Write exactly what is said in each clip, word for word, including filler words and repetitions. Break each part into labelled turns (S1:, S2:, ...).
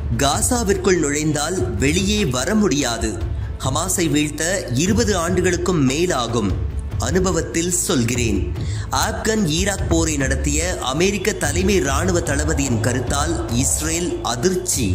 S1: காசாவிற்குள் நுழைந்தால் வெளியே வர முடியாது. ஹமாஸை வீழ்த்த இருபது ஆண்டுகளுக்கும் மேலாகும். அனுபவத்தில் சொல்கிறேன். ஆப்கன் ஈராக் போரை நடத்திய அமெரிக்க தலைமை ராணுவ தளபதியின் கருத்தால் இஸ்ரேல் அதிர்ச்சி.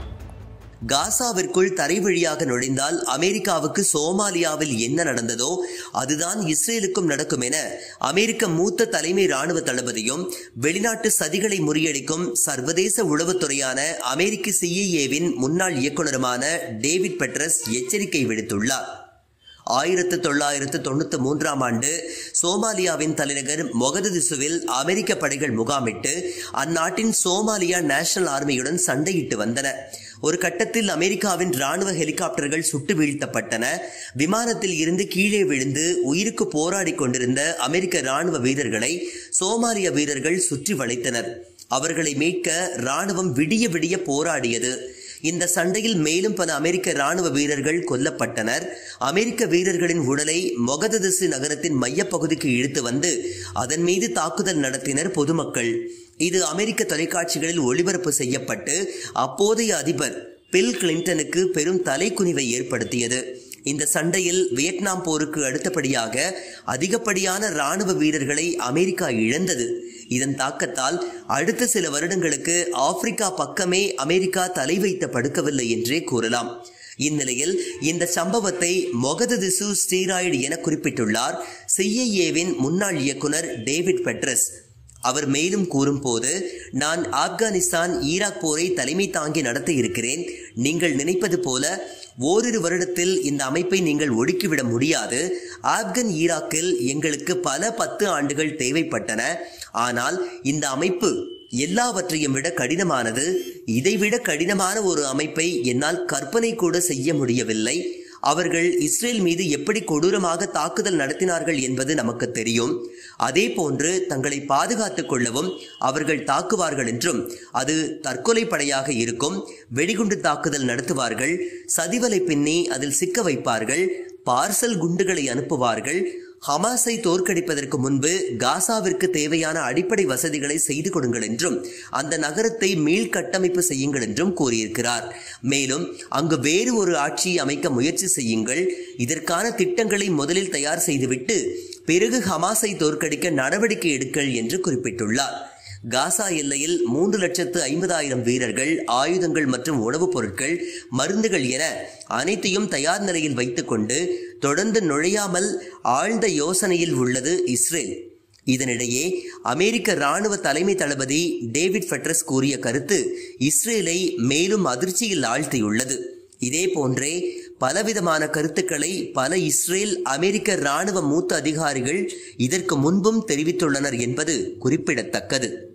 S1: காசாவிற்குள் தரை வழியாக நுழைந்தால் அமெரிக்காவுக்கு சோமாலியாவில் என்ன நடந்ததோ அதுதான் இஸ்ரேலுக்கும் நடக்கும் என அமெரிக்க மூத்த தலைமை ராணுவ தளபதியும் வெளிநாட்டு சதிகளை முறியடிக்கும் சர்வதேச உளவுத்துறையான அமெரிக்க சிஐஏவின் முன்னாள் இயக்குநருமான டேவிட் பெட்ரஸ் எச்சரிக்கை விடுத்துள்ளார். ஆயிரத்து தொள்ளாயிரத்து தொண்ணூத்தி மூன்றாம் ஆண்டு சோமாலியாவின் தலைநகர் மொகதிசுவில் அமெரிக்க படைகள் முகாமிட்டு அந்நாட்டின் சோமாலியா நேஷனல் ஆர்மியுடன் சண்டையிட்டு வந்தன. ஒரு கட்டத்தில் அமெரிக்காவின் ராணுவ ஹெலிகாப்டர்கள் சுட்டு வீழ்த்தப்பட்டன. விமானத்தில் இருந்து கீழே விழுந்து உயிருக்கு போராடி கொண்டிருந்த அமெரிக்க ராணுவ வீரர்களை சோமாலிய வீரர்கள் சுற்றி வளைத்தனர். அவர்களை மீட்க ராணுவம் விடிய விடிய போராடியது. இந்த சண்டையில் மேலும் பல அமெரிக்க ராணுவ வீரர்கள் கொல்லப்பட்டனர். அமெரிக்க வீரர்களின் உடலை மொகதிசு நகரத்தின் மையப்பகுதிக்கு இழுத்து வந்து அதன் மீது தாக்குதல் நடத்தினர் பொதுமக்கள். இது அமெரிக்க தொலைக்காட்சிகளில் ஒளிபரப்பு செய்யப்பட்டு அப்போதைய அதிபர் பில் கிளின்டனுக்கு பெரும் தலைக்குனிவை ஏற்படுத்தியது. இந்த சண்டையில் வியட்நாம் போருக்கு அடுத்தபடியாக அதிகப்படியான ராணுவ வீரர்களை அமெரிக்கா இழந்தது. இதன் தாக்கத்தால் அடுத்த சில வருடங்களுக்கு ஆப்பிரிக்கா பக்கமே அமெரிக்கா தலை வைத்த படுக்கவில்லை என்றே கூறலாம். இந்நிலையில் இந்த சம்பவத்தை மொகதிசு ஸ்டீராய்டு என குறிப்பிட்டுள்ளார் சிஐஏவின் முன்னாள் இயக்குனர் டேவிட் பெட்ரஸ். அவர் மேலும் கூறும்போது, நான் ஆப்கானிஸ்தான் ஈராக் போரை தலைமை தாங்கி நடத்த இருக்கிறேன். நீங்கள் நினைப்பது போல ஓரிரு வருடத்தில் இந்த அமைப்பை நீங்கள் ஒடுக்கிவிட முடியாது. ஆப்கன் ஈராக்கில் எங்களுக்கு பல பத்து ஆண்டுகள் தேவைப்பட்டன. ஆனால் இந்த அமைப்பு எல்லாவற்றையும் விட கடினமானது. இதைவிட கடினமான ஒரு அமைப்பை என்னால் கற்பனை கூட செய்ய முடியவில்லை. அவர்கள் இஸ்ரேல் மீது எப்படி கொடூரமாக தாக்குதல் நடத்தினார்கள் என்பது நமக்கு தெரியும். அதே போன்று தங்களை பாதுகாத்துக் கொள்ளவும் அவர்கள் தாக்குவார்கள் என்றும் அது தற்கொலை படையாக இருக்கும். வெடிகுண்டு தாக்குதல் நடத்துவார்கள், சதிவலை பின்னி அதில் சிக்க வைப்பார்கள், பார்சல் குண்டுகளை அனுப்புவார்கள். ஹமாஸை தோற்கடிப்பதற்கு முன்பு காசாவிற்கு தேவையான அடிப்படை வசதிகளை செய்து கொடுங்கள் என்றும் அந்த நகரத்தை மீள்கட்டமைப்பு செய்யுங்கள் என்றும் கூறியிருக்கிறார். மேலும் அங்கு வேறு ஒரு ஆட்சியை அமைக்க முயற்சி செய்யுங்கள். இதற்கான திட்டங்களை முதலில் தயார் செய்துவிட்டு பிறகு ஹமாஸை தோற்கடிக்க நடவடிக்கை எடுங்கள் என்று குறிப்பிட்டுள்ளார். காசா எல்லையில் மூன்று லட்சத்து ஐம்பதாயிரம் வீரர்கள், ஆயுதங்கள் மற்றும் உணவுப் பொருட்கள், மருந்துகள் என அனைத்தையும் தயார் நிலையில் வைத்துக் கொண்டு தொடர்ந்து நுழையாமல் ஆழ்ந்த யோசனையில் உள்ளது இஸ்ரேல். இதனிடையே அமெரிக்க ராணுவ தலைமை தளபதி டேவிட் பெட்ரஸ் கூறிய கருத்து இஸ்ரேலை மேலும் அதிர்ச்சியில் ஆழ்த்தியுள்ளது. இதே போன்றே பலவிதமான கருத்துக்களை பல இஸ்ரேல் அமெரிக்க ராணுவ மூத்த அதிகாரிகள் இதற்கு முன்பும் தெரிவித்துள்ளனர் என்பது குறிப்பிடத்தக்கது.